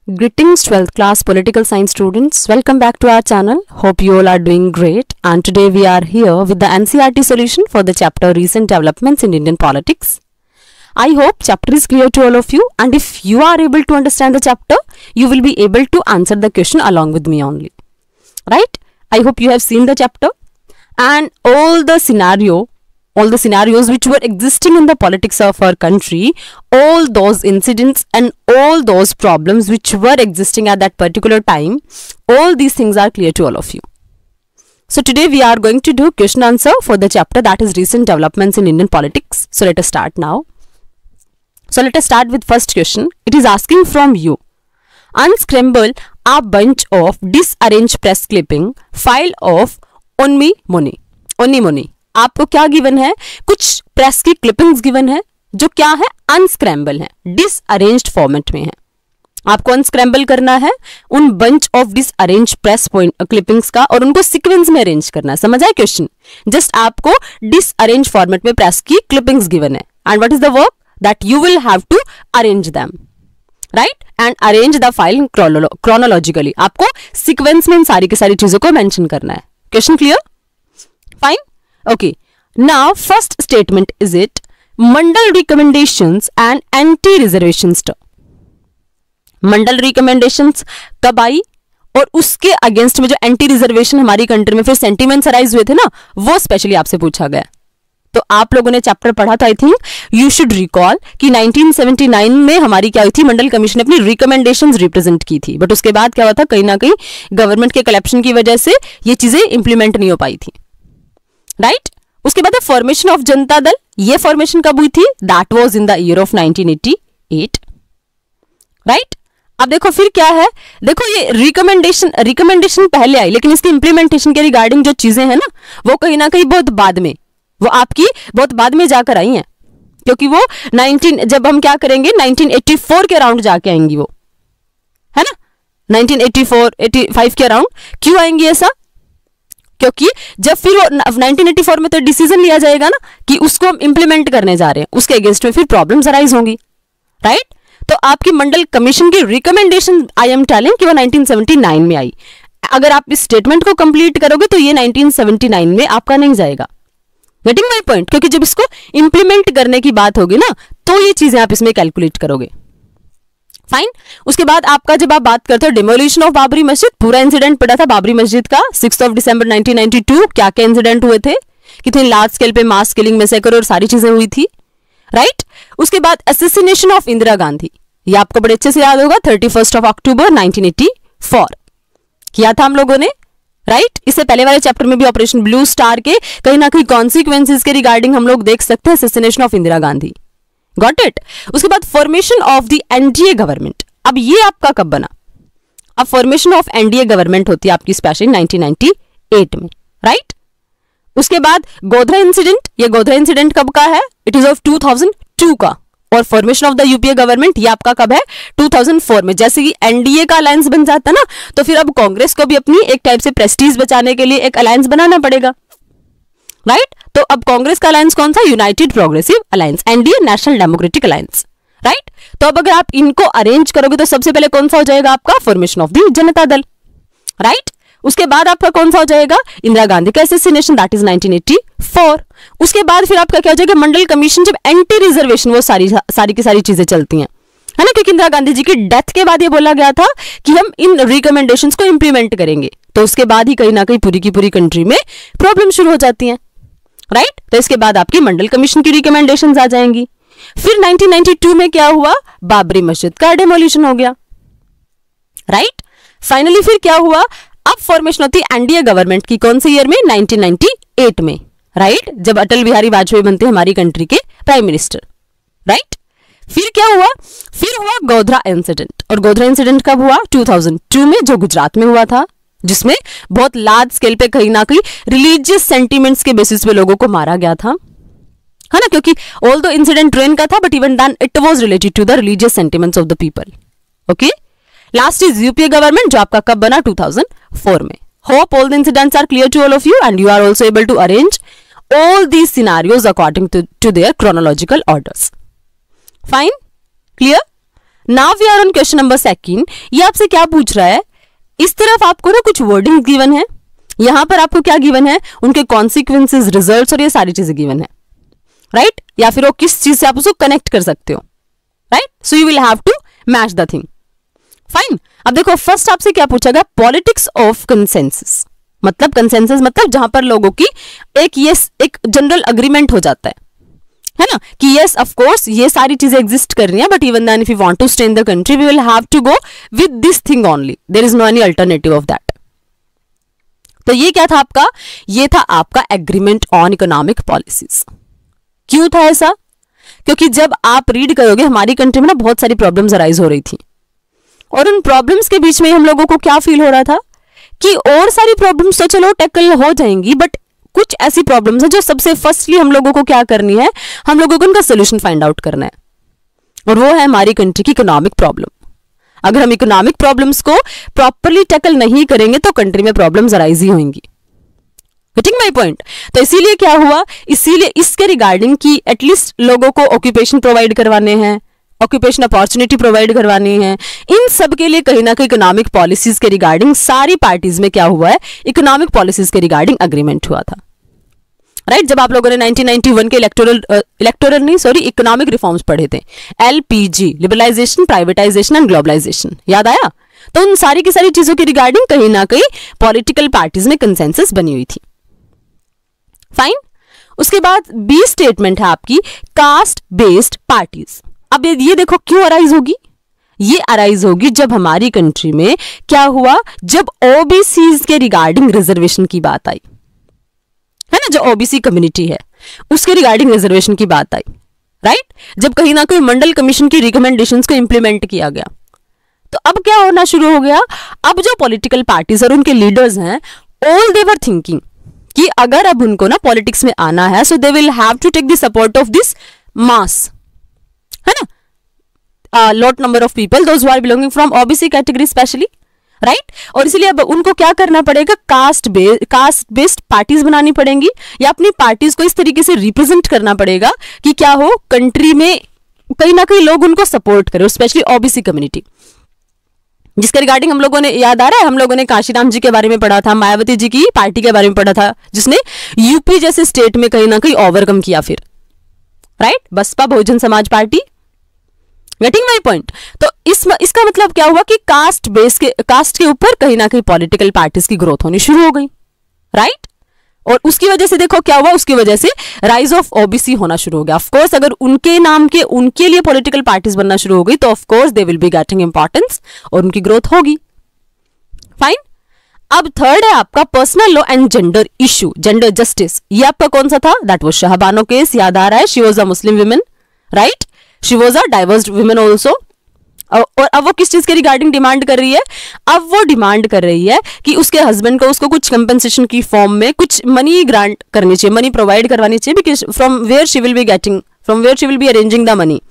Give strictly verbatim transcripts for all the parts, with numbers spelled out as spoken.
Greetings twelfth class political science students. Welcome back to our channel. Hope you all are doing great. And today we are here with the N C E R T solution for the chapter Recent Developments in Indian Politics. I hope chapter is clear to all of you, and if you are able to understand the chapter, you will be able to answer the question along with me only. Right? I hope you have seen the chapter and all the scenario all the scenarios which were existing in the politics of our country, all those incidents and all those problems which were existing at that particular time, all these things are clear to all of you. So today we are going to do question answer for the chapter that is Recent Developments in Indian Politics. So let us start now. So let us start with first question. It is asking from you. Unscramble a bunch of disarranged press clipping file of Onni Moni. Onni Moni. आपको क्या given है? कुछ press की clippings given है जो क्या है? Unscramble है, डिसअरेंज्ड फॉर्मेट में है. आपको अनस्क्रैम्बल करना है उन bunch of disarranged press point clippings का और उनको सीक्वेंस में अरेंज करना है. समझ आया क्वेश्चन? जस्ट आपको डिसअरेंज फॉर्मेट में प्रेस की क्लिपिंग्स गिवन है and what is the work that you will have to arrange them, right, and arrange the file chronologically. आपको सीक्वेंस में इन सारी की सारी चीजों को मेंशन करना है. Question clear? Fine. Okay, now first statement is it Mandal recommendations and anti-reservations term. Mandal recommendations कब आई और उसके अगेंस्ट में जो एंटी रिजर्वेशन हमारी कंट्री में फिर सेंटिमेंट्स अराइज हुए थे ना, वो स्पेशली आपसे पूछा गया. तो आप लोगों ने चैप्टर पढ़ा था, I think you should recall कि नाइनटीन सेवेंटी नाइन में हमारी क्या हुई थी, मंडल कमीशन ने अपनी रिकमेंडेशंस रिप्रेजेंट की थी, बट उसके बाद क्या हुआ था, कहीं ना कहीं गवर्नमेंट के करप्शन की वजह से ये चीजें इंप्लीमेंट नहीं हो पाई थी. Right right? उसके बाद फॉर्मेशन ऑफ जनता दल, ये फॉर्मेशन कब हुई थी? That was in the year of nineteen eighty eight. Right? अब देखो फिर क्या है, देखो ये रिकमेंडेशन रिकमेंडेशन पहले आई लेकिन इसकी इंप्लीमेंटेशन के रिगार्डिंग जो चीजें हैं ना, वो कहीं ना कहीं बहुत बाद में, वो आपकी बहुत बाद में जाकर आई हैं, क्योंकि वो नाइनटीन जब हम क्या करेंगे नाइनटीन एटी फोर के अराउंड जाके आएंगी वो, है ना, nineteen eighty four eighty five के अराउंड. क्यों आएंगी ऐसा? क्योंकि जब फिर वो नाइनटीन एटी फोर में तो डिसीजन लिया जाएगा ना कि उसको हम इंप्लीमेंट करने जा रहे हैं, उसके अगेंस्ट में फिर प्रॉब्लम्स अराइज होंगी. राइट? तो आपकी मंडल कमीशन की रिकमेंडेशन आई एम टेलिंग कि वो नाइनटीन सेवेंटी नाइन में आई. अगर आप इस स्टेटमेंट को कंप्लीट करोगे तो ये नाइनटीन सेवेंटी नाइन में आपका नहीं जाएगा. Getting my point? क्योंकि जब इसको इंप्लीमेंट करने की बात होगी ना, तो ये चीजें आप इसमें कैलकुलेट करोगे. फाइन. उसके बाद आपका जब आप बात करते हो डिमोलिशन ऑफ बाबरी मस्जिद, पूरा इंसिडेंट पड़ा था बाबरी मस्जिद का sixth of December nineteen ninety two. क्या क्या इंसिडेंट हुए थे, कितने लार्ज स्केल पे मास किलिंग मैसेकर और सारी चीजें हुई थी. राइट? उसके बाद असैसिनेशन ऑफ इंदिरा गांधी, ये आपको बड़े अच्छे से याद होगा, thirty first of October nineteen eighty four किया था हम लोगों ने. राइट? इससे पहले वाले चैप्टर में भी ऑपरेशन ब्लू स्टार के कहीं ना कहीं कॉन्सिक्वेंसेज के रिगार्डिंग हम लोग देख सकते हैं assassination of Indira Gandhi. Got it? उसके बाद formation of the NDA government. अब ये आपका कब बना? अब फॉर्मेशन ऑफ एनडीए गवर्नमेंट होती है आपकी स्पेशली नाइनटीन नाइंटी एट में. राइट? उसके बाद गोधरा इंसिडेंट, ये गोधरा इंसिडेंट कब का है? It is of two thousand two का. और formation of the UPA government ये आपका कब है? टू थाउजेंड फोर में. जैसे कि एनडीए का अलायंस बन जाता ना, तो फिर अब कांग्रेस को भी अपनी एक टाइप से प्रेस्टीज बचाने के लिए एक अलायंस बनाना पड़ेगा. Right right? तो अब कांग्रेस का अलायंस कौन सा? United progressive alliance, NDA national democratic alliance. Right? तो अब अगर आप इनको अरेंज करोगे तो सबसे पहले कौन सा हो जाएगा आपका? Formation of the Janata Dal. Right? उसके बाद आपका कौन सा हो जाएगा? इंदिरा गांधी का assassination, that is nineteen eighty four. उसके बाद फिर आपका क्या हो जाएगा? मंडल कमीशन, जब एंटी रिजर्वेशन, वो सारी सारी की सारी चीजें चलती हैं, है ना, क्योंकि इंदिरा गांधी जी की डेथ के बाद ये बोला गया था कि हम इन रिकमेंडेशंस को इंप्लीमेंट करेंगे. तो उसके बाद ही कहीं ना कहीं पूरी की पूरी कंट्री में प्रॉब्लम शुरू हो जाती है. Right right? तो इसके बाद आपकी मंडल कमीशन की रिकमेंडेशंस आ जाएंगी. फिर नाइनटीन नाइंटी टू में क्या हुआ? बाबरी मस्जिद का डिमोलिशन हो गया. Right right? फाइनली फिर क्या हुआ? अब फॉर्मेशन होती है एनडीए गवर्नमेंट की कौन से ईयर में? नाइनटीन नाइंटी एट में. Right right? जब अटल बिहारी वाजपेयी बनते हैं हमारी कंट्री के प्राइम मिनिस्टर. राइट? फिर क्या हुआ? फिर हुआ गोधरा इंसिडेंट. और गोधरा इंसिडेंट कब हुआ? टू थाउजेंड टू में, जो गुजरात में हुआ था, जिसमें बहुत लार्ज स्केल पे कहीं ना कहीं रिलीजियस सेंटीमेंट्स के बेसिस पे लोगों को मारा गया था, है ना, क्योंकि ऑल दो इंसिडेंट ट्रेन का था but even then it was related to the religious sentiments of the people. Okay. Last is UPA government, जो आपका कब बना? टू थाउजेंड फोर में. Hope all the incidents are clear to all of you and you are also able to arrange all these scenarios according to to their chronological orders. Fine? Clear? Now we are on question number second. ये आपसे क्या पूछ रहा है, इस तरफ आपको ना कुछ वर्डिंग गिवन है, यहां पर आपको क्या गिवन है, उनके कॉन्सिक्वेंसेज, रिजल्ट्स और ये सारी चीजें गिवन है, राइट right? या फिर वो किस चीज से आप उसको कनेक्ट कर सकते हो, right. So you will have to match the thing. Fine. अब देखो फर्स्ट आपसे क्या पूछा गया, पॉलिटिक्स ऑफ कंसेंसस, मतलब कंसेंसस मतलब जहां पर लोगों की एक ये एक जनरल अग्रीमेंट हो जाता है है ना, कि यस ऑफ कोर्स ये सारी चीजें एग्जिस्ट कर रही हैं, but even then if you want to stay in the country we will have to go with this thing only, there is no any alternative of that. तो ये क्या था आपका, ये था आपका एग्रीमेंट ऑन इकोनॉमिक पॉलिसीज। क्यों था ऐसा, क्योंकि जब आप रीड करोगे हमारी कंट्री में ना बहुत सारी प्रॉब्लम्स अराइज हो रही थी, और उन प्रॉब्लम्स के बीच में हम लोगों को क्या फील हो रहा था कि और सारी प्रॉब्लम्स तो चलो टैकल हो जाएंगी, बट कुछ ऐसी प्रॉब्लम्स है जो सबसे फर्स्टली हम लोगों को क्या करनी है, हम लोगों को उनका सोल्यूशन फाइंड आउट करना है, और वो है हमारी कंट्री की इकोनॉमिक प्रॉब्लम। अगर हम इकोनॉमिक प्रॉब्लम्स को प्रॉपरली टैकल नहीं करेंगे तो कंट्री में प्रॉब्लम्स अराइज ही होंगी। Getting my point. तो इसीलिए क्या हुआ, इसीलिए इसके रिगार्डिंग की एटलीस्ट लोगों को ऑक्यूपेशन प्रोवाइड करवाने हैं, ऑक्यूपेशन अपॉर्चुनिटी प्रोवाइड करवानी है, इन सब के लिए कहीं ना कहीं इकोनॉमिक पॉलिसीज के रिगार्डिंग सारी पार्टीज में क्या हुआ है, इकोनॉमिक पॉलिसीज के रिगार्डिंग अग्रीमेंट हुआ था, राइट right? जब आप लोगों ने नाइनटीन नाइंटी वन के इलेक्टोरल इलेक्टोरल नहीं सॉरी इकोनॉमिक रिफॉर्म्स पढ़े थे, LPG, liberalisation, privatisation and globalisation, याद आया। तो उन सारी की सारी चीजों की रिगार्डिंग कहीं ना कहीं पॉलिटिकल पार्टीज में कंसेंसस बनी हुई थी। फाइन। उसके बाद बी स्टेटमेंट है आपकी कास्ट बेस्ड पार्टीज। अब ये देखो क्यों अराइज होगी, ये अराइज होगी जब हमारी कंट्री में क्या हुआ, जब ओबीसी के रिगार्डिंग रिजर्वेशन की बात आई, है ना, जो ओबीसी कम्युनिटी है उसके रिगार्डिंग रिजर्वेशन की बात आई, राइट। जब कहीं ना कहीं मंडल कमीशन की रिकमेंडेशंस को इंप्लीमेंट किया गया, तो अब क्या होना शुरू हो गया, अब जो पॉलिटिकल पार्टीज और उनके लीडर्स हैं, ऑल दे वर थिंकिंग कि अगर अब उनको ना पॉलिटिक्स में आना है, so they will have to take the support of this mass, है ना, lot number of people those who are belonging from OBC category specially, right. और इसलिए अब उनको क्या करना पड़ेगा, caste based caste based parties बनानी पड़ेंगी, या अपनी पार्टीज को इस तरीके से रिप्रेजेंट करना पड़ेगा कि क्या हो, कंट्री में कहीं ना कहीं लोग उनको सपोर्ट करें, स्पेशली ओबीसी कम्युनिटी, जिसके रिगार्डिंग हम लोगों ने, याद आ रहा है, हम लोगों ने काशीराम जी के बारे में पढ़ा था, मायावती जी की पार्टी के बारे में पढ़ा था, जिसने यूपी जैसे स्टेट में कहीं ना कहीं ओवरकम किया फिर, right, Baspa Bahujan Samaj party. Getting my point. तो इस इसका मतलब क्या हुआ कि कास्ट बेस के कास्ट के ऊपर कहीं ना कहीं पॉलिटिकल पार्टीज की ग्रोथ होनी शुरू हो गई, राइट। और उसकी वजह से देखो क्या हुआ, उसकी वजह से राइज ऑफ ओबीसी होना शुरू हो गया। ऑफ कोर्स अगर उनके नाम के उनके लिए पॉलिटिकल पार्टीज बनना शुरू हो गई तो of course they will be getting importance और उनकी ग्रोथ होगी। फाइन। अब थर्ड है आपका personal law and gender issue, gender justice. ये आपका कौन सा था, दैट वाज शाहबानो केस, याद आ रहा है, she was a Muslim woman, right, she was a divorced woman also. और अब वो किस चीज के रिगार्डिंग डिमांड कर रही है, अब वो डिमांड कर रही है कि उसके हस्बैंड को उसको कुछ कंपनसेशन की फॉर्म में कुछ मनी ग्रांट करनी चाहिए, मनी प्रोवाइड करवानी चाहिए, because from where she will be getting from where she will be arranging the money,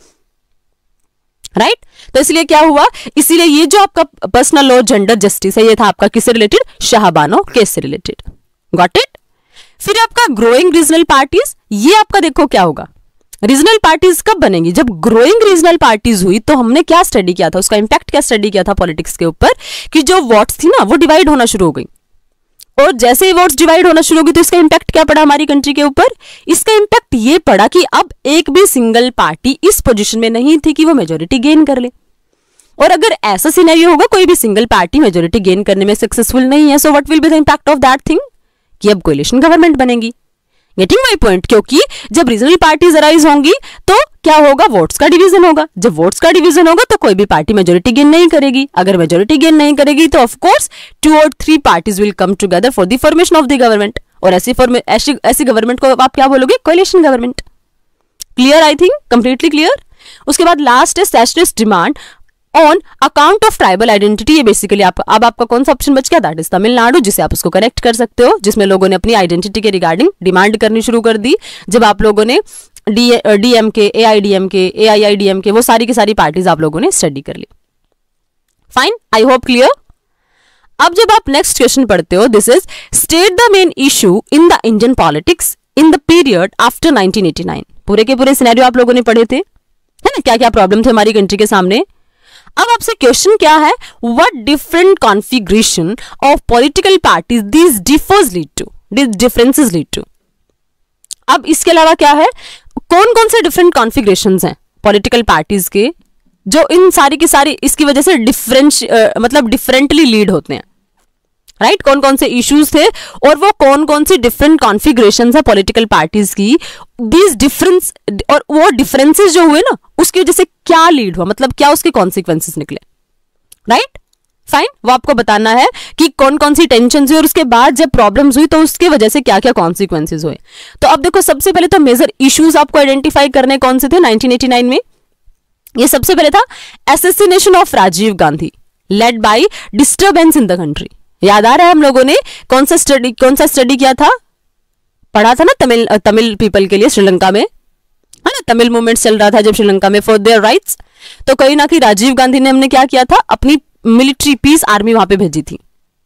right. तो इसलिए क्या हुआ, इसीलिए ये जो आपका पर्सनल लॉ जेंडर जस्टिस है, ये था आपका किससे रिलेटेड, शाहबानो केस से रिलेटेड। Got it. फिर आपका ग्रोइंग रीजनल पार्टीज, ये आपका देखो क्या होगा, रीजनल पार्टीज कब बनेंगी, जब ग्रोइंग रीजनल पार्टीज हुई तो हमने क्या स्टडी किया था, उसका इंपैक्ट क्या स्टडी किया था पॉलिटिक्स के ऊपर, कि जो वोट्स थी ना वो डिवाइड होना शुरू हो गई, और जैसे ही वोट्स डिवाइड होना शुरू हो गई तो इसका इंपैक्ट क्या पड़ा हमारी कंट्री के ऊपर, इसका इंपैक्ट ये पड़ा कि अब एक भी सिंगल पार्टी इस पोजीशन में नहीं थी कि वो मेजोरिटी गेन कर ले, और अगर ऐसा सिनेरियो होगा कोई भी सिंगल पार्टी मेजोरिटी गेन करने में सक्सेसफुल नहीं है, so what will be the impact of that thing, कि अब कोएलिशन गवर्नमेंट बनेगी। Getting my point. क्योंकि जब रीजनल पार्टीज अराइज होंगी तो क्या होगा, वोट्स का डिवीजन होगा, जब वोट्स का डिवीजन होगा तो कोई भी पार्टी मेजोरिटी गेन नहीं करेगी, अगर मेजोरिटी गेन नहीं करेगी तो ऑफ कोर्स टू और three parties will come together for the formation of the government, और ऐसी ऐसी ऐसी गवर्नमेंट को आप क्या बोलोगे, coalition government. Clear, I think completely clear. उसके बाद लास्ट है secessionist demand on account of tribal identity. ये बेसिकली आपका अब आपका कौन सा ऑप्शन बच गया, दैट इज तमिलनाडु, जिसे आप उसको करेक्ट कर सकते हो, जिसमें लोगों ने अपनी आइडेंटिटी के रिगार्डिंग डिमांड करनी शुरू कर दी, जब आप लोगों ने डी डीएमके, एआईडीएमके, एआईआईडीएमके, वो सारी की सारी पार्टीज आप लोगों ने स्टडी कर ली। Fine, I hope clear. अब जब आप नेक्स्ट क्वेश्चन पढ़ते हो, this is state the main issue in the Indian politics in the period after nineteen eighty nine. पूरे के पूरे सिनेरियो आप लोगों ने पढ़े थे, है ना, क्या क्या प्रॉब्लम थे हमारी कंट्री के सामने। अब आपसे क्वेश्चन क्या है, what different configuration of political parties this differs lead to, this differences lead to. अब इसके अलावा क्या है, कौन कौन से डिफरेंट कॉन्फ़िगरेशंस हैं पॉलिटिकल पार्टीज के जो इन सारी की सारी इसकी वजह से डिफरेंश मतलब डिफरेंटली लीड होते हैं, राइट right? कौन कौन से इश्यूज थे और वो कौन कौन सी डिफरेंट कॉन्फ़िगरेशंस है पॉलिटिकल पार्टीज की, दिस डिफरेंस और वो डिफरेंसेस जो हुए ना उसकी वजह से क्या लीड हुआ, मतलब क्या उसके कॉन्सिक्वेंसेस निकले, राइट फाइन। वो आपको बताना है कि कौन कौन सी टेंशन हुई और उसके बाद जब प्रॉब्लम्स हुई तो उसकी वजह से क्या क्या कॉन्सिक्वेंसेस हुए। तो अब देखो, सबसे पहले तो मेजर इश्यूज आपको आइडेंटिफाई करने कौन से थे नाइनटीन एटी नाइन में। ये सबसे पहले था assassination of Rajiv Gandhi led by disturbance in the country. याद आ रहा है हम लोगों ने कौन सा स्टडी कौन सा स्टडी किया था, पढ़ा था ना, तमिल तमिल पीपल के लिए श्रीलंका में, है ना, तमिल मूवमेंट चल रहा था जब श्रीलंका में फॉर देयर राइट्स। तो कहीं ना कहीं राजीव गांधी ने हमने क्या किया था, अपनी मिलिट्री पीस आर्मी वहां पे भेजी थी,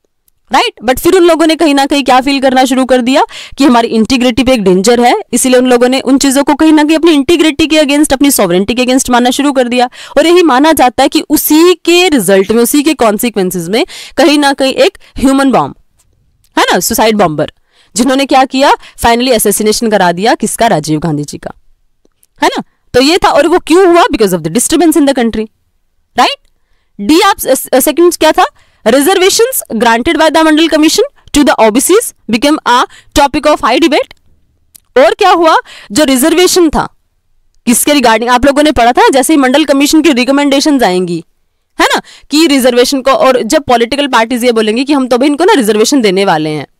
राइट right? बट फिर उन लोगों ने कहीं ना कहीं क्या फील करना शुरू कर दिया कि हमारी इंटीग्रिटी पे एक डेंजर है, इसीलिए उन लोगों ने उन चीजों को कहीं ना कहीं अपनी इंटीग्रिटी के अगेंस्ट, अपनी सॉवरेंटी के अगेंस्ट मानना शुरू कर दिया। और यही माना जाता है कि उसी के रिजल्ट में, उसी के कॉन्सिक्वेंसेज में कहीं ना कहीं एक ह्यूमन बॉम्ब है ना, सुसाइड बॉम्बर, जिन्होंने क्या किया, फाइनली असैसिनेशन करा दिया किसका, राजीव गांधी जी का, है ना। तो ये था, और वो क्यों हुआ, because of the disturbance in the country, right. डी आप सेकंड क्या था, reservations granted by the Mandal commission to the O B Cs became a topic of high debate। और क्या हुआ, जो रिजर्वेशन था किसके रिगार्डिंग आप लोगों ने पढ़ा था, जैसे ही मंडल कमीशन की रिकमेंडेशंस आएंगी, है ना, कि रिजर्वेशन को, और जब पॉलिटिकल पार्टीज ये बोलेंगे कि हम तो भाई इनको ना रिजर्वेशन देने वाले हैं,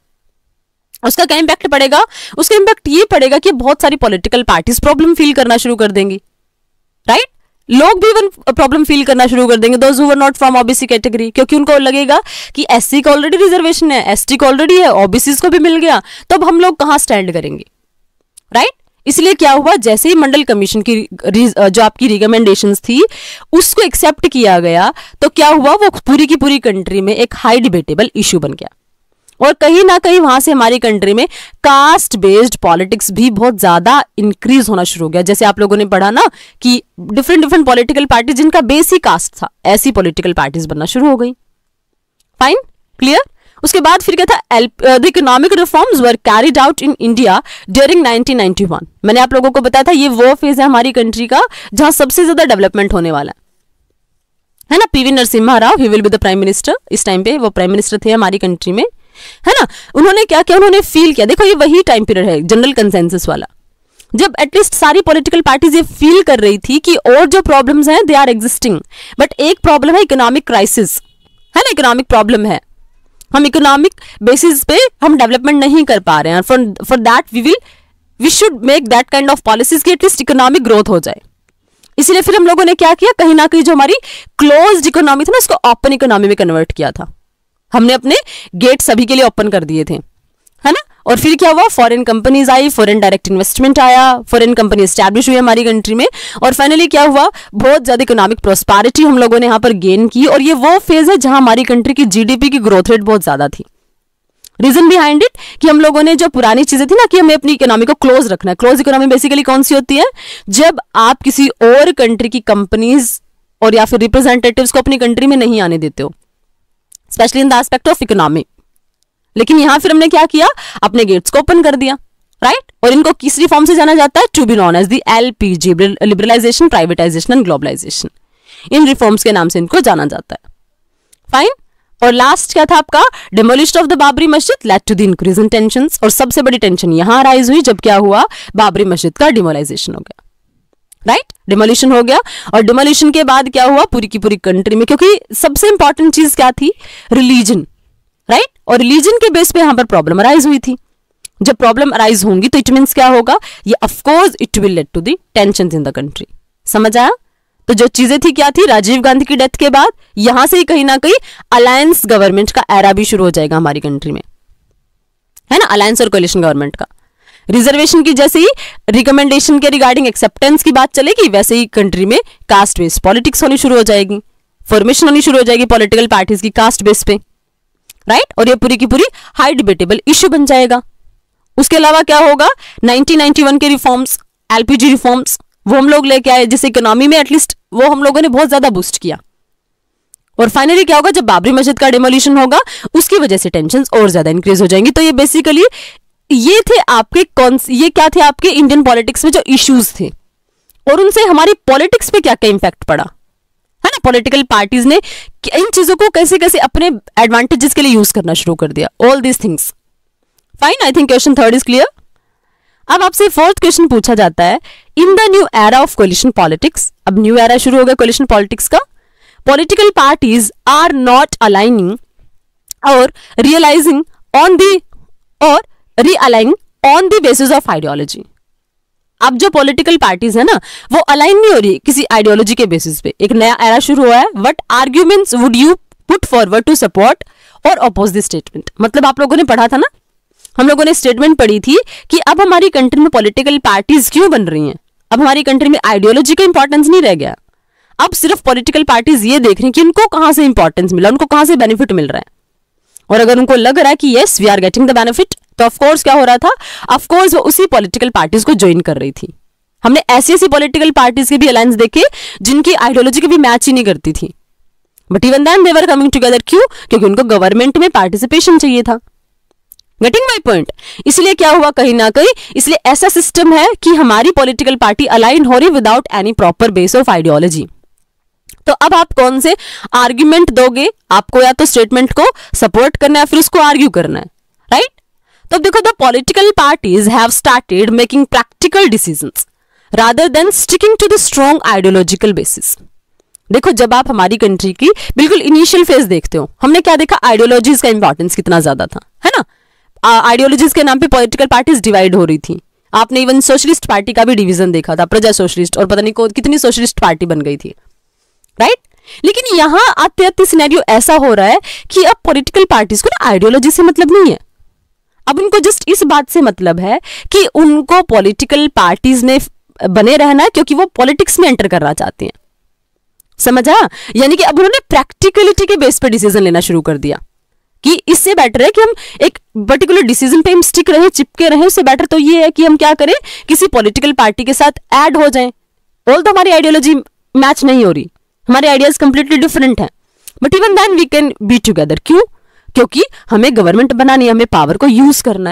उसका क्या इंपैक्ट पड़ेगा, उसका इंपैक्ट ये पड़ेगा कि बहुत सारी पॉलिटिकल पार्टीज प्रॉब्लम फील करना शुरू कर देंगी, राइट right? लोग भी इवन प्रॉब्लम फील करना शुरू कर देंगे, those who were not from OBC category, क्योंकि उनको लगेगा कि एससी का ऑलरेडी रिजर्वेशन है, एसटी का ऑलरेडी है, ओबीसी को भी मिल गया, तो अब हम लोग कहां स्टैंड करेंगे, राइट right? इसलिए क्या हुआ, जैसे ही मंडल कमीशन की जो आपकी रिकमेंडेशंस थी उसको एक्सेप्ट किया गया, तो क्या हुआ, वो पूरी की पूरी कंट्री में एक हाई डिबेटेबल इशू बन गया। और कहीं ना कहीं वहां से हमारी कंट्री में कास्ट बेस्ड पॉलिटिक्स भी बहुत ज्यादा इंक्रीज होना शुरू हो गया। जैसे आप लोगों ने पढ़ा ना कि डिफरेंट डिफरेंट पॉलिटिकल पार्टी जिनका बेस ही कास्ट था, ऐसी पॉलिटिकल पार्टीज बनना शुरू हो गई। Fine, clear. उसके बाद फिर क्या था, the economic reforms were carried out in India during nineteen ninety one. मैंने आप लोगों को बताया था ये वो फेज है हमारी कंट्री का जहां सबसे ज्यादा डेवलपमेंट होने वाला है, है ना। PV Narasimha Rao, he will be the prime minister, इस टाइम पे वो प्राइम मिनिस्टर थे हमारी कंट्री में, है ना। उन्होंने क्या किया, उन्होंने फील किया, देखो ये वही टाइम पीरियड है जनरल कंसेंसस वाला, जब एटलीस्ट सारी पॉलिटिकल पार्टीज ये फील कर रही थी कि और जो प्रॉब्लम्स हैं दे आर एग्जिस्टिंग, बट एक प्रॉब्लम है इकोनॉमिक क्राइसिस, है ना, इकोनॉमिक प्रॉब्लम है, हम इकोनॉमिक बेसिस पे हम डेवलपमेंट नहीं कर पा रहे हैं, for for that we will we should make that kind of policies की एटलीस्ट इकोनॉमिक ग्रोथ हो जाए। इसलिए फिर हम लोगों ने क्या किया, कहीं ना कहीं जो हमारी क्लोज्ड इकोनॉमी थी ना उसको ओपन इकोनॉमी में कन्वर्ट किया था, हमने अपने गेट सभी के लिए ओपन कर दिए थे, है ना। और फिर क्या हुआ, फॉरेन कंपनीज आई, फॉरेन डायरेक्ट इन्वेस्टमेंट आया, फॉरेन कंपनी एस्टैब्लिश हुई हमारी कंट्री में, और फाइनली क्या हुआ, बहुत ज्यादा इकोनॉमिक प्रोस्पेरिटी हम लोगों ने यहाँ पर गेन की। और ये वो फेज है जहां हमारी कंट्री की जीडीपी की ग्रोथ रेट बहुत ज्यादा थी। रीजन बिहाइंड इट कि हम लोगों ने जो पुरानी चीजें थी ना कि हमें अपनी इकोनॉमी को क्लोज रखना है। क्लोज इकोनॉमी बेसिकली कौन सी होती है, जब आप किसी और कंट्री की कंपनीज और या फिर रिप्रेजेंटेटिव्स को अपनी कंट्री में नहीं आने देते हो, specially in the aspect of economy. लेकिन यहां फिर हमने क्या किया, अपने गेट्स को ओपन कर दिया, राइट। और इनको किस रिफॉर्म से जाना जाता है, to be known as the LPG, liberalisation, privatisation and globalisation, इन रिफॉर्म्स के नाम से इनको जाना जाता है। फाइन। और लास्ट क्या था आपका, demolition of the Babri Masjid led to the increase in tensions. और सबसे बड़ी टेंशन यहां राइज हुई जब क्या हुआ, बाबरी मस्जिद का डिमोलाइजेशन हो गया, राइट right? डिमोलिशन हो गया। और डिमोलिशन के बाद क्या हुआ, पूरी की पूरी कंट्री में, क्योंकि सबसे इंपॉर्टेंट चीज क्या थी, रिलीजन, राइट right? और रिलीजन के बेस पे यहां पर प्रॉब्लम अराइज हुई थी। जब प्रॉब्लम अराइज होंगी तो इट मींस क्या होगा, ये of course it will lead to the tensions in the country. समझ आया। तो जो चीजें थी क्या थी, राजीव गांधी की डेथ के बाद यहां से ही कहीं ना कहीं अलायंस गवर्नमेंट का एरा भी शुरू हो जाएगा हमारी कंट्री में, है ना, अलायंस और कोलिशन गवर्नमेंट का। रिजर्वेशन की जैसे ही रिकमेंडेशन के रिगार्डिंग एक्सेप्टेंस की बात चलेगी, वैसे ही कंट्री में कास्ट बेस्ड पॉलिटिक्स होनी शुरू हो जाएगी, फॉर्मेशन होनी शुरू हो जाएगी पॉलिटिकल पार्टीज की कास्ट बेस पे, राइट। और ये पूरी की पूरी हाई डिबेटेबल इश्यू बन जाएगा। उसके अलावा क्या होगा, नाइनटीन नाइंटी वन के रिफॉर्म्स, एलपीजी रिफॉर्म्स, वो हम लोग लेके आए, जिस इकोनॉमी में एटलीस्ट वो हम लोगों ने बहुत ज्यादा बूस्ट किया, और फाइनली क्या होगा, जब बाबरी मस्जिद का डिमोलिशन होगा उसकी वजह से टेंशन और ज्यादा इंक्रीज हो जाएंगी। तो ये बेसिकली ये थे आपके कौन ये क्या थे आपके इंडियन पॉलिटिक्स में जो इश्यूज थे और उनसे हमारी पॉलिटिक्स पे क्या क्या इंपैक्ट पड़ा, है ना। पॉलिटिकल पार्टीज ने इन चीजों को कैसे कैसे अपने एडवांटेजेस के लिए यूज करना शुरू कर दिया, all these things. Fine, I think question third is clear. अब आपसे फोर्थ क्वेश्चन पूछा जाता है, in the new era of coalition politics, अब न्यू एरा शुरू हो गया कोलिशन पॉलिटिक्स का, political parties are not aligning और रियलाइजिंग ऑन दी और realigning on the basis of ideology. अब जो पॉलिटिकल पार्टीज है ना वो अलाइन नहीं हो रही किसी आइडियोलॉजी के बेसिस पे, एक नया एरा शुरू हुआ है। What arguments would you put forward to support और अपोज दिस स्टेटमेंट। मतलब आप लोगों ने पढ़ा था ना, हम लोगों ने स्टेटमेंट पढ़ी थी कि अब हमारी कंट्री में पॉलिटिकल पार्टीज क्यों बन रही हैं, अब हमारी कंट्री में आइडियोलॉजी का इंपॉर्टेंस नहीं रह गया। अब सिर्फ पॉलिटिकल पार्टीज ये देख रही हैं कि उनको कहां से इंपॉर्टेंस मिला, उनको कहां से बेनिफिट मिल रहा है, और अगर उनको लग रहा है कि yes we are getting the benefit, तो ऑफ कोर्स क्या हो रहा था, ऑफ कोर्स वो उसी पॉलिटिकल पार्टीज को ज्वाइन कर रही थी। हमने ऐसी ऐसी पॉलिटिकल पार्टीज के भी अलायंस देखे जिनकी आइडियोलॉजी के भी मैच ही नहीं करती थी, but even then they were coming together. क्यों? क्योंकि उनको गवर्नमेंट में पार्टिसिपेशन चाहिए था। Getting my point? इसलिए क्या हुआ कहीं ना कहीं, इसलिए ऐसा सिस्टम है कि हमारी पॉलिटिकल पार्टी अलाइन हो रही without any proper base of ideology. तो अब आप कौन से आर्ग्यूमेंट दोगे, आपको या तो स्टेटमेंट को सपोर्ट करना है फिर उसको आर्ग्यू करना है, राइट? तो देखो, the political parties have started making practical decisions rather than sticking to the strong ideological basis. देखो, जब आप हमारी कंट्री की बिल्कुल इनिशियल फेज देखते हो, हमने क्या देखा, आइडियोलॉजीज का इंपॉर्टेंस कितना ज्यादा था, है ना। आइडियोलॉजीज के नाम पे पॉलिटिकल पार्टीज डिवाइड हो रही थी। आपने इवन सोशलिस्ट पार्टी का भी डिवीजन देखा था, प्रजा सोशलिस्ट और पता नहीं को कितनी सोशलिस्ट पार्टी बन गई थी, राइट। लेकिन यहां आते आते सिनेरियो ऐसा हो रहा है कि अब पॉलिटिकल पार्टीज को ना आइडियोलॉजी से मतलब नहीं है, अब उनको जस्ट इस बात से मतलब है कि उनको पॉलिटिकल पार्टीज ने बने रहना है क्योंकि वो पॉलिटिक्स में एंटर करना चाहते हैं। समझा? यानी कि अब उन्होंने प्रैक्टिकलिटी के बेस पर डिसीजन लेना शुरू कर दिया कि इससे बेटर है कि हम एक पर्टिकुलर डिसीजन पे हम स्टिक रहे, चिपके रहे। उससे बेटर तो ये है कि हम क्या करें, किसी पॉलिटिकल पार्टी के साथ ऐड हो जाएं। ऑल तो हमारी आइडियोलॉजी मैच नहीं हो रही, हमारे आइडियाज कंप्लीटली डिफरेंट हैं, but even then we can be together. क्यों? क्योंकि हमें गवर्नमेंट बनानी है, हमें पावर को यूज करना है।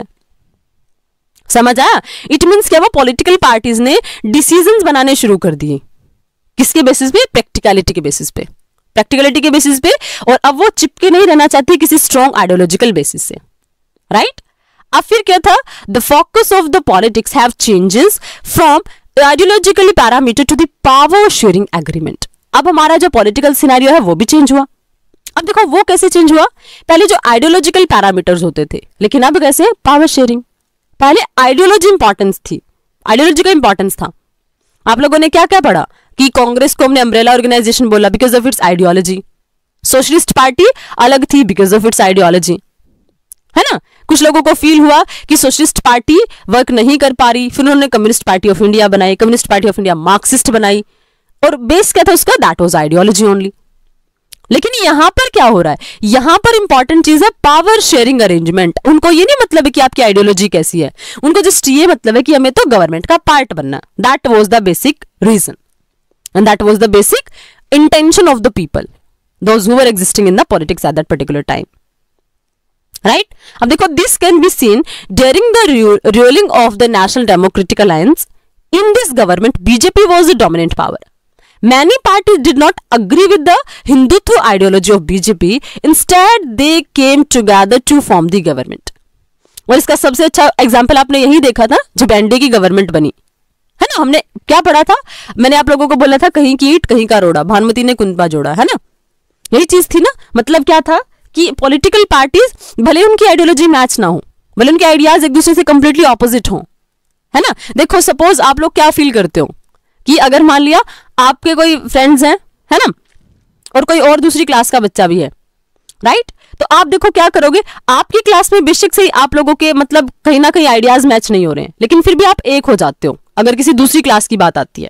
समझ आया? इट मींस क्या, वो पॉलिटिकल पार्टीज ने डिसीजंस बनाने शुरू कर दिए, किसके बेसिस पे, प्रैक्टिकलिटी के बेसिस पे, प्रैक्टिकलिटी के बेसिस पे। और अब वो चिपके नहीं रहना चाहते किसी स्ट्रॉन्ग आइडियोलॉजिकल बेसिस से, राइट। अब फिर क्या था, the focus of the politics have changes from ideologically parameter to the power sharing agreement. अब हमारा जो पॉलिटिकल सिनेरियो है वो भी चेंज हुआ। अब देखो वो कैसे चेंज हुआ, पहले जो आइडियोलॉजिकल पैरामीटर्स होते थे, लेकिन अब कैसे, पावर शेयरिंग। पहले आइडियोलॉजी इंपॉर्टेंस थी, आइडियोलॉजी का इंपॉर्टेंस था। आप लोगों ने क्या क्या पढ़ा कि कांग्रेस को हमने अम्ब्रेला ऑर्गेनाइजेशन बोला because of its ideology, Socialist Party अलग थी बिकॉज ऑफ इट्स आइडियोलॉजी, है ना। कुछ लोगों को फील हुआ कि सोशलिस्ट पार्टी वर्क नहीं कर पा रही, फिर उन्होंने कम्युनिस्ट पार्टी ऑफ इंडिया बनाई, Communist Party of India Marxist बनाई, और बेस क्या था उसका, दैट वाज आइडियोलॉजी ओनली। लेकिन यहां पर क्या हो रहा है, यहां पर इंपॉर्टेंट चीज है पावर शेयरिंग अरेंजमेंट। उनको ये नहीं मतलब है कि आपकी आइडियोलॉजी कैसी है, उनको जस्ट ये मतलब है कि हमें तो गवर्नमेंट का पार्ट बनना। That was the basic reason and that was the basic intention of the people, those who were existing in the politics at that particular time, right. अब देखो, this can be seen during the ruling of the National democratic Alliance. In this government BJP was the dominant power. Many parties did not agree with the Hindutva ideology of B J P. Instead, they came together to form the government. और इसका सबसे अच्छा example आपने यही देखा था जब NDA की गवर्नमेंट बनी, है ना। हमने क्या पढ़ा था, मैंने आप लोगों को बोला था कहीं की ईंट कहीं का रोड़ा, भानुमति ने कुंपा जोड़ा, है ना। यही चीज थी ना। मतलब क्या था कि पॉलिटिकल पार्टीज भले उनकी आइडियोलॉजी मैच ना हो, भले उनके आइडियाज एक दूसरे से कंप्लीटली ऑपोजिट हो, है ना। देखो, सपोज आप लोग क्या फील करते हो कि अगर मान लिया आपके कोई फ्रेंड्स हैं, है ना, और कोई और दूसरी क्लास का बच्चा भी है, राइट। तो आप देखो क्या करोगे, आपकी क्लास में बेशक से आप लोगों के मतलब कहीं ना कहीं आइडियाज मैच नहीं हो रहे हैं, लेकिन फिर भी आप एक हो जाते हो अगर किसी दूसरी क्लास की बात आती है,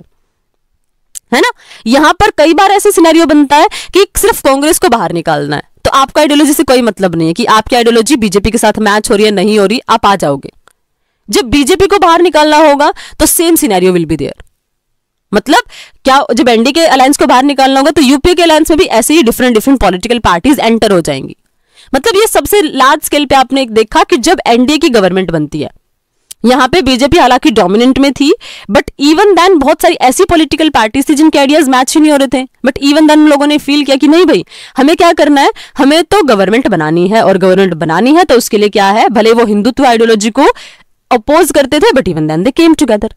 है ना। यहां पर कई बार ऐसे सिनेरियो बनता है कि सिर्फ कांग्रेस को बाहर निकालना है, तो आपका आइडियोलॉजी से कोई मतलब नहीं है कि आपकी आइडियोलॉजी बीजेपी के साथ मैच हो रही है नहीं हो रही, आप आ जाओगे। जब बीजेपी को बाहर निकालना होगा तो same scenario will be there, मतलब क्या जब एनडीए के अलायंस को बाहर निकालना होगा तो यूपीए के अलायंस में भी ऐसे ही different different political parties enter हो जाएंगी। मतलब ये सबसे लार्ज स्केल पे आपने देखा कि जब एनडीए की गवर्नमेंट बनती है, यहाँ पे बीजेपी हालांकि डोमिनेंट में थी, बट इवन देन बहुत सारी ऐसी पॉलिटिकल पार्टीज थी जिनके आइडियाज मैच ही नहीं हो रहे थे, बट इवन देन लोगों ने फील किया कि नहीं भाई, हमें क्या करना है, हमें तो गवर्नमेंट बनानी है, और गवर्नमेंट बनानी है तो उसके लिए क्या है, भले वो हिंदुत्व आइडियोलॉजी को अपोज करते थे, but even then they came together.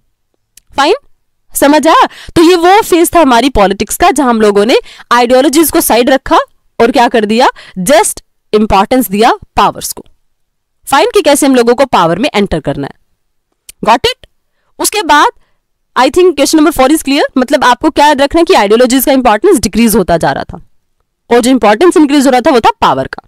Fine, समझ आया? तो ये वो फेज था हमारी पॉलिटिक्स का जहां हम लोगों ने आइडियोलॉजीज को साइड रखा और क्या कर दिया, जस्ट इंपॉर्टेंस दिया पावर्स को। फाइन, कि कैसे हम लोगों को पावर में एंटर करना है। Got it? उसके बाद I think question number four is clear. मतलब आपको क्या याद रखना है कि आइडियोलॉजीज का इंपॉर्टेंस डिक्रीज होता जा रहा था और जो इंपॉर्टेंस इंक्रीज हो रहा था वो था पावर का।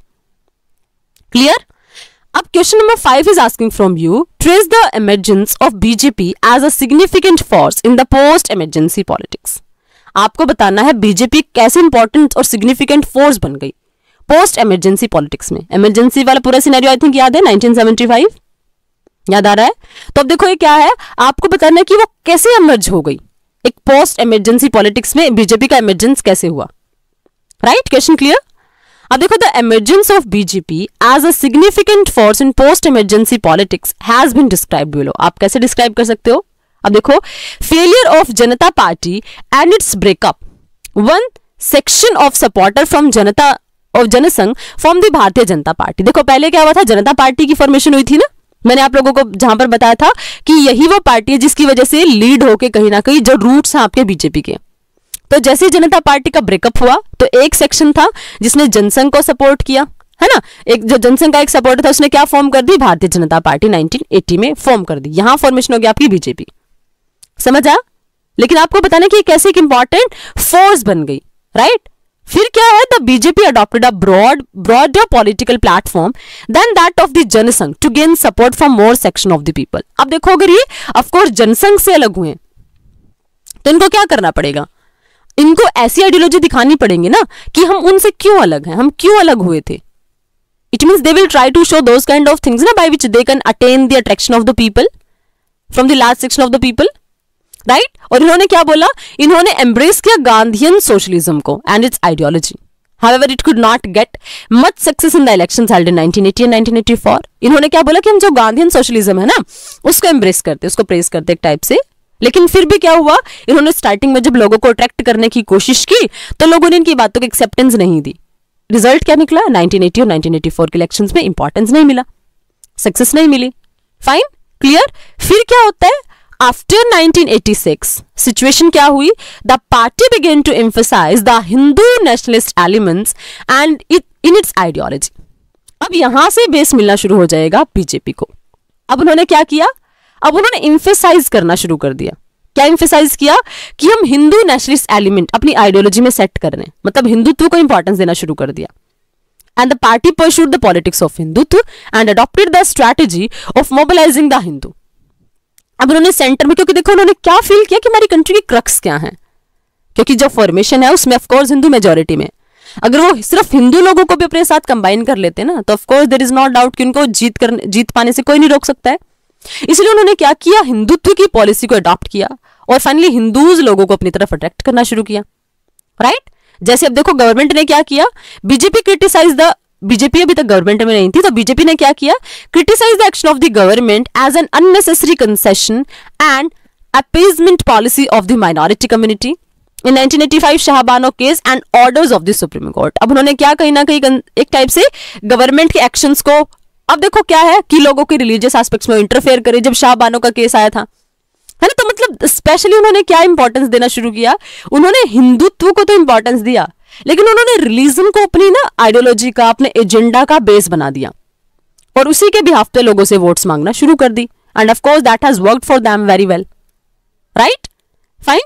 क्लियर? अब question number five is asking from you, trace the emergence of BJP as a significant force in the post emergency politics. आपको बताना है बीजेपी कैसे इंपॉर्टेंट और सिग्निफिकेंट फोर्स बन गई पोस्ट इमरजेंसी पॉलिटिक्स में। इमरजेंसी वाला पूरा सिनेरियो आई थिंक याद है, नाइनटीन सेवेंटी फाइव, याद आ रहा है? तो अब देखो ये क्या है, आपको बताना है कि वो कैसे इमर्ज हो गई एक पोस्ट इमरजेंसी पॉलिटिक्स में, बीजेपी का इमरजेंस कैसे हुआ। राइट? Question clear? अब देखो, the emergence of BJP as a significant force in post emergency politics has been described below. आप कैसे डिस्क्राइब कर सकते हो? अब देखो, failure of Janata Party and its breakup, one section of supporter from Janata of Jansangh from the Bharatiya Janata party. देखो पहले क्या हुआ था, जनता पार्टी की फॉर्मेशन हुई थी ना, मैंने आप लोगों को जहां पर बताया था कि यही वो पार्टी है जिसकी वजह से लीड होके कहीं ना कहीं जो रूट्स हैं आपके बीजेपी के। तो जैसे जनता पार्टी का ब्रेकअप हुआ तो एक सेक्शन था जिसने जनसंघ को सपोर्ट किया, है ना, एक जो जनसंघ का एक सपोर्टर था उसने क्या फॉर्म कर दी, Bharatiya Janata Party nineteen eighty में फॉर्म कर दी। यहां फॉर्मेशन हो गया आपकी बीजेपी। समझ आ? लेकिन आपको बताना कि कैसे एक इंपॉर्टेंट फोर्स बन गई। राइट? फिर क्या है, the BJP adopted a broad broader political platform then that of the Jansangh to gain support from more section of the people. अब देखो, अगर ये ऑफकोर्स जनसंघ से अलग हुए तो इनको क्या करना पड़ेगा, इनको ऐसी आइडियोलॉजी दिखानी पड़ेगी ना कि हम उनसे क्यों अलग हैं, हम क्यों अलग हुए थे। It means they will try to show those kind of things ना by which they can attain the attraction of the people from the large section of the people. Right? और इन्होंने क्या बोला, इन्होंने एम्ब्रेस किया गांधीयन सोशलिज्म को and its ideology. However, it could not get much success in the elections held in nineteen eighty and nineteen eighty four. इन्होंने क्या बोला कि हम जो गांधीयन सोशलिज्म है ना उसको एम्ब्रेस करते, उसको प्रेस करते एक टाइप से। लेकिन फिर भी क्या हुआ, इन्होंने स्टार्टिंग में जब लोगों को अट्रैक्ट करने की कोशिश की तो लोगों ने इनकी बातों को एक्सेप्टेंस नहीं दी। रिजल्ट क्या निकला, नाइनटीन एटी और नाइनटीन एटी फोर के इलेक्शंस में इंपॉर्टेंस नहीं मिला, सक्सेस नहीं मिली। Fine, clear? फिर क्या होता है, after nineteen eighty six situation क्या हुई, the party began to emphasise the Hindu nationalist elements and in its ideology. अब यहां से बेस मिलना शुरू हो जाएगा बीजेपी को। अब उन्होंने क्या किया, अब उन्होंने एम्फसाइज करना शुरू कर दिया। क्या एम्फसाइज किया कि हम हिंदू नेशनलिस्ट एलिमेंट अपनी आइडियोलॉजी में सेट करने, मतलब हिंदुत्व को इंपॉर्टेंस देना शुरू कर दिया। And the party pursued the politics of Hindutva and adopted the strategy of mobilising the Hindu. अब उन्होंने सेंटर में, क्योंकि देखो उन्होंने क्या फील किया कि हमारी कंट्री की क्रक्स क्या है, क्योंकि जो फॉर्मेशन है उसमें ऑफकोर्स हिंदू मेजोरिटी में, अगर वो सिर्फ हिंदू लोगों को भी अपने साथ कंबाइन कर लेते ना तो of course there is not doubt कि उनको जीत कर जीत पाने से कोई नहीं रोक सकता है। इसलिए उन्होंने क्या किया, हिंदुत्व की पॉलिसी को अडॉप्ट किया और फाइनली हिंदूज लोगों को अपनी तरफ अट्रैक्ट करना शुरू किया। राइट? जैसे अब देखो गवर्नमेंट ने क्या किया, बीजेपी क्रिटिसाइज द बीजेपी अभी तक गवर्नमेंट में नहीं थी तो बीजेपी ने क्या किया, criticise the action of the government as an unnecessary concession and appeasement policy of the minority community in nineteen eighty five Shah Bano case and orders of the Supreme Court. अब उन्होंने क्या कहीं ना कहीं एक टाइप से गवर्नमेंट के एक्शंस को, अब देखो क्या है कि लोगों के रिलीजियस एस्पेक्ट्स में इंटरफेयर करे जब शाहबानो का केस आया था, है ना, तो मतलब स्पेशली उन्होंने क्या इंपॉर्टेंस देना शुरू किया, उन्होंने हिंदुत्व को तो इंपॉर्टेंस दिया लेकिन उन्होंने रिलीजन को अपनी ना आइडियोलॉजी का, अपने एजेंडा का बेस बना दिया और उसी के बिहाफ पे लोगों से वोट्स मांगना शुरू कर दी। And of course that has worked for them very well. Right? Fine.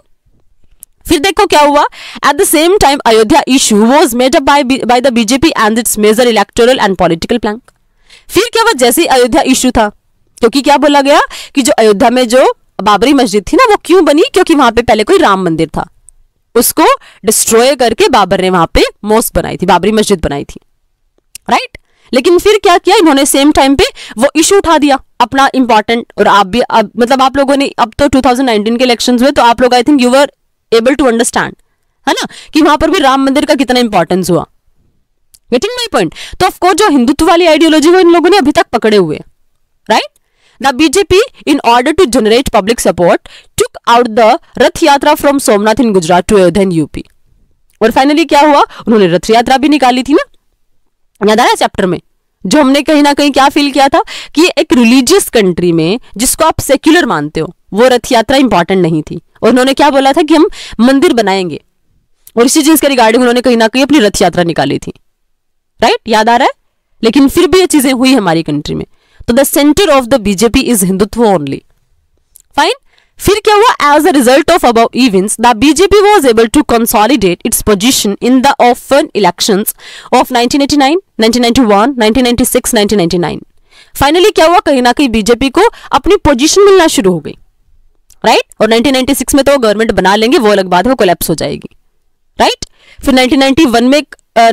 फिर देखो क्या हुआ, at the same time Ayodhya issue was made up by by the BJP and its major electoral and political plan. फिर क्या हुआ, जैसे Ayodhya issue था, क्योंकि क्या बोला गया कि जो अयोध्या में जो बाबरी मस्जिद थी ना वो क्यों बनी, क्योंकि वहां पे पहले कोई राम मंदिर था, उसको डिस्ट्रॉय करके बाबर ने वहां पे मॉस्क बनाई थी, बाबरी मस्जिद बनाई थी। राइट? लेकिन फिर क्या किया इन्होंने, सेम टाइम पे वो इशू उठा दिया अपना इंपॉर्टेंट, और आप भी अब मतलब आप लोगों ने अब तो टू थाउजेंड नाइनटीन के इलेक्शंस हुए तो आप लोग I think you were able to understand, है ना, कि वहां पर भी राम मंदिर का कितना इंपॉर्टेंस हुआ। Getting my point? तो ऑफकोर्स जो हिंदुत्व वाली आइडियोलॉजी को इन लोगों ने अभी तक पकड़े हुए, right. The BJP in order to generate public support took out the Rath Yatra from Somnath in Gujarat to Ayodhya in UP. और फाइनली क्या हुआ, उन्होंने रथ यात्रा भी निकाली थी ना, याद आया चैप्टर में, जो हमने कहीं ना कहीं क्या फील किया था कि एक रिलीजियस कंट्री में जिसको आप सेक्युलर मानते हो वो रथ यात्रा इंपॉर्टेंट नहीं थी, और उन्होंने क्या बोला था कि हम मंदिर बनाएंगे, और इसी चीज के रिगार्डिंग उन्होंने कहीं ना कहीं अपनी रथ यात्रा निकाली थी, राइट, याद आ रहा है। लेकिन फिर भी ये चीजें हुई हमारी कंट्री में। तो the centre of the BJP is Hindutva only, fine. फिर क्या हुआ, as a result of above events the BJP was able to consolidate its position in the often elections of nineteen eighty nine, nineteen ninety one, nineteen ninety six, nineteen ninety nine. Finally क्या हुआ, कहीं ना कहीं BJP को अपनी position मिलना शुरू हो गई, राइट। और नाइनटीन नाइंटी सिक्स में तो गवर्नमेंट बना लेंगे, वो अलग बात है, वो कोलैप्स हो जाएगी, राइट। फिर नाइनटीन नाइंटी वन में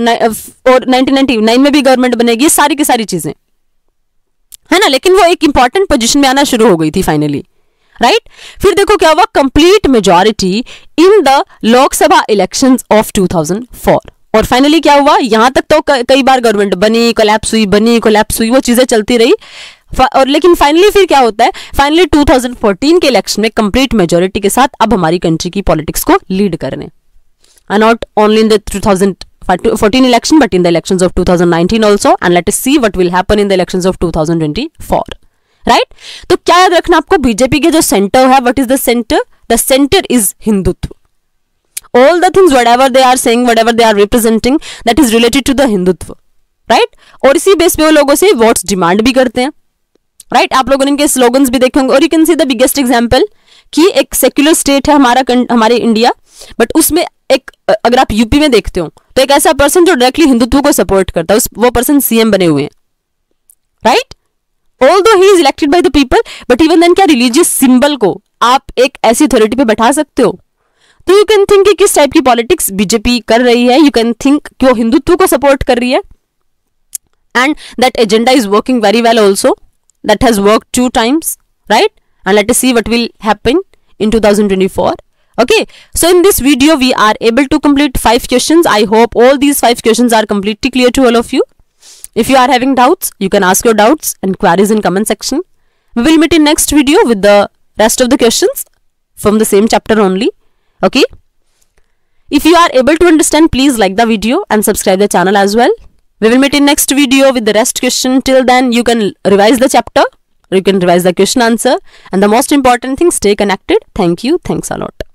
और नाइनटीन नाइंटी नाइन में भी गवर्नमेंट बनेगी, सारी की सारी चीजें, है ना। लेकिन वो एक इंपॉर्टेंट पोजीशन में आना शुरू हो गई थी फाइनली, राइट। फिर देखो क्या हुआ, complete majority in the Lok Sabha elections of two thousand four. और फाइनली क्या हुआ, यहां तक तो कई बार गवर्नमेंट बनी, कोलैप्स हुई, बनी, कोलैप्स हुई, वो चीजें चलती रही। और लेकिन फाइनली फिर क्या होता है, फाइनली टू थाउजेंड फोर्टीन के इलेक्शन में कंप्लीट मेजॉरिटी के साथ अब हमारी कंट्री की पॉलिटिक्स को लीड करने, not only in the two thousand fourteen election but in the elections of twenty nineteen also, and let us see what will happen in the elections of twenty twenty-four, right। तो क्या याद रखना आपको, BJP के जो centre है, what is the center? The center is Hindutva. all the things whatever they are saying, whatever they are representing, that is related to the Hindutva, right। और इसी बेस पे वो लोगों से वोट्स डिमांड भी करते हैं, राइट। आप लोगों ने इनके स्लोगन्स भी देखे होंगे। और you can see the biggest example कि एक सेक्युलर स्टेट है हमारा, हमारे इंडिया, बट उसमें एक, अगर आप यूपी में देखते हो तो एक ऐसा पर्सन जो डायरेक्टली हिंदुत्व को सपोर्ट करता है, उस वो पर्सन सीएम बने हुए हैं, right. Although he is elected by the people, but even then क्या रिलीजियस सिंबल को आप एक ऐसी अथॉरिटी पे बैठा सकते हो? तो यू कैन थिंक कि किस टाइप की पॉलिटिक्स बीजेपी कर रही है। यू कैन थिंक कि वो हिंदुत्व को सपोर्ट कर रही है, and that agenda is working very well also, that has work two times, right. And let us see what will happen in twenty twenty-four. Okay, so in this video we are able to complete five questions. I hope all these five questions are completely clear to all of you. If you are having doubts, you can ask your doubts and queries in comment section. We will meet in next video with the rest of the questions from the same chapter only. Okay, if you are able to understand, please like the video and subscribe the channel as well. We will meet in next video with the rest question. Till then, you can revise the chapter. You can revise the question answer, and the most important thing, stay connected. Thank you. Thanks a lot.